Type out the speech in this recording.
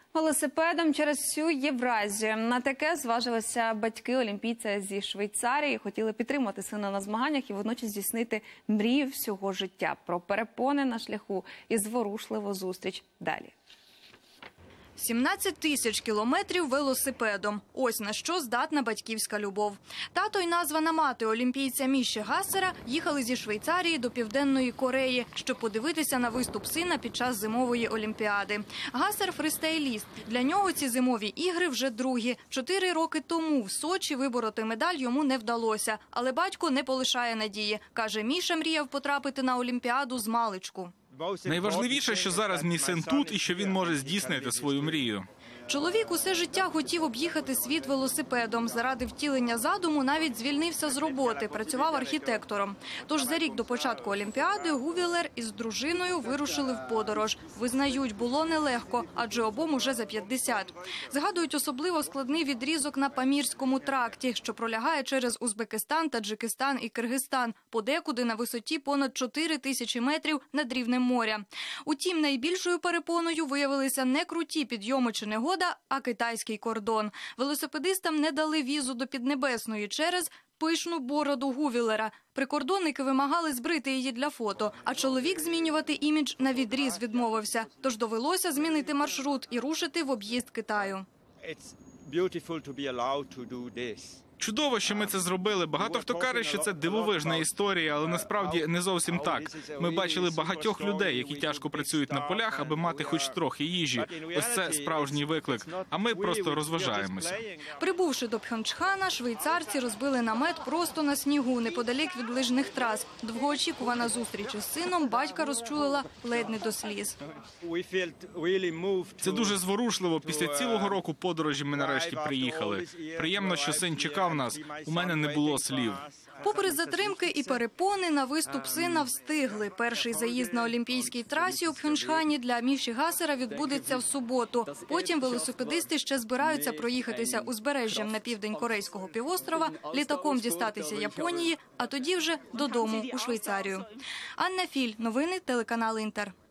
Велосипедом через всю Євразію. На таке зважилися батьки олімпійця зі Швейцарії. Хотіли підтримати сина на змаганнях і водночас здійснити мрію всього життя. Про перепони на шляху і зворушливу зустріч далі. 17 тисяч кілометрів велосипедом. Ось на що здатна батьківська любов. Тато й названа мати олімпійця Міші Гассера їхали зі Швейцарії до Південної Кореї, щоб подивитися на виступ сина під час зимової олімпіади. Гассер – фристайліст. Для нього ці зимові ігри вже другі. 4 роки тому в Сочі вибороти медаль йому не вдалося. Але батько не полишає надії. Каже, Міша мріяв потрапити на олімпіаду змалечку. Найважливіше, що зараз мій син тут і що він може здійснити свою мрію. Чоловік усе життя хотів об'їхати світ велосипедом. Заради втілення задуму навіть звільнився з роботи, працював архітектором. Тож за рік до початку Олімпіади Гувілер із дружиною вирушили в подорож. Визнають, було нелегко, адже обом уже за 50. Згадують особливо складний відрізок на Памірському тракті, що пролягає через Узбекистан, Таджикистан і Киргизстан, подекуди на висоті понад 4 тисячі метрів над рівнем моря. Утім, найбільшою перепоною виявилися не круті підйоми чи негода, а китайський кордон. Велосипедистам не дали візу до Піднебесної через пишну бороду Гувілера. Прикордонники вимагали збрити її для фото, а чоловік змінювати імідж на відріз відмовився. Тож довелося змінити маршрут і рушити в об'їзд Китаю. Чудово, що ми це зробили. Багато хто каже, що це дивовижна історія, але насправді не зовсім так. Ми бачили багатьох людей, які тяжко працюють на полях, аби мати хоч трохи їжі. Ось це справжній виклик, а ми просто розважаємося. Прибувши до Пхьончхана, швейцарці розбили намет просто на снігу, неподалік від лижних трас. Довгоочікувана зустріч із сином батька розчулила ледь не до сліз. Це дуже зворушливо. Після цілого року подорожі ми нарешті приїхали. Приємно, що син чекав нас. У мене не було слів. Попри затримки і перепони, на виступ сина встигли. Перший заїзд на олімпійській трасі у Пхьончхані для Міші Гассера відбудеться в суботу. Потім велосипедисти ще збираються проїхатися узбережжям на південь Корейського півострова, літаком дістатися Японії, а тоді вже додому у Швейцарію. Анна Філь. Новини телеканал Інтер.